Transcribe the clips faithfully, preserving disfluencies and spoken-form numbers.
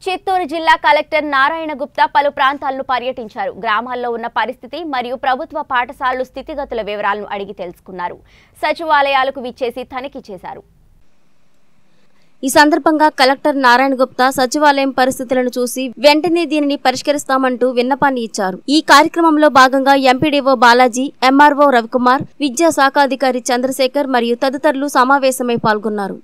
చిత్తూరు జిల్లా కలెక్టర్ నారాయణ గుప్తా పలు ప్రాంతాలను పర్యటించారు. గ్రామాల్లో ఉన్న పరిస్థితి మరియు ప్రభుత్వ పాఠశాలల స్థితిగతుల వివరాలను అడిగి తెలుసుకున్నారు. సచివాలయాలకు విచ్చేసి తనిఖీ చేశారు. ఈ సందర్భంగా కలెక్టర్ నారాయణ గుప్తా సచివాలయం పరిస్థితులను చూసి వెంటనే దీనిని పరిష్కరిస్తామంటూ విన్నపాన్ని ఇచ్చారు. ఈ కార్యక్రమంలో భాగంగా ఎంపీడీఓ బాలాజీ, ఎంఆర్ఓ రవికుమార్, విద్యా శాఖాధికారి చంద్రశేఖర్ మరియు తదితరులు సమావేశమై పాల్గొన్నారు.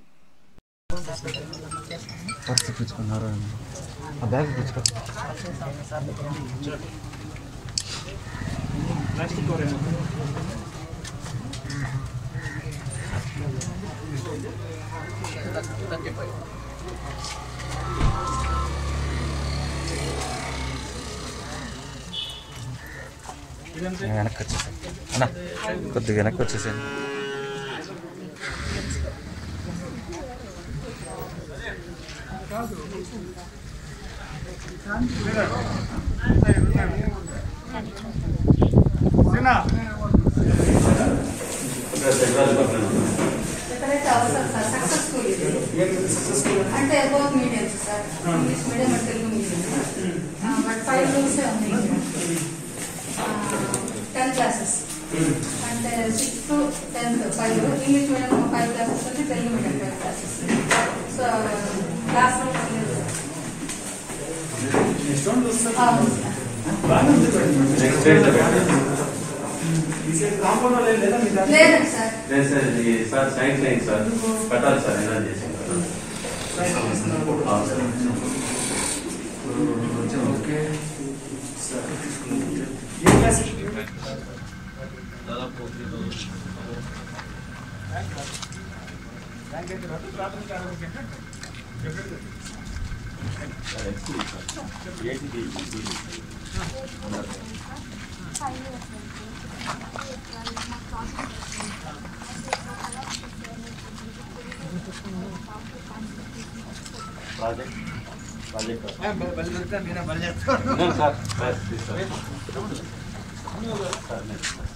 వెనక్కి వచ్చేసాను అన్న, కొద్దిగా వెనక్కి వచ్చేసాను. అంటే both mediums sir, English medium and Telugu medium. But five rooms ఉన్నాయి, టెన్ క్లాసెస్ అంటే sixth to tenth five, English medium five classes అంటే Telugu medium five classes. So class rooms లేదు సార్. సైన్స్ సైన్స్ సార్ పెట్టాలి సార్, ఎలా చేసి ఓకే ప్రాజెక్ట్ ప్రాజెక్ట్ బయలుదేరుతా నేను బయలుదేరుతాను sir.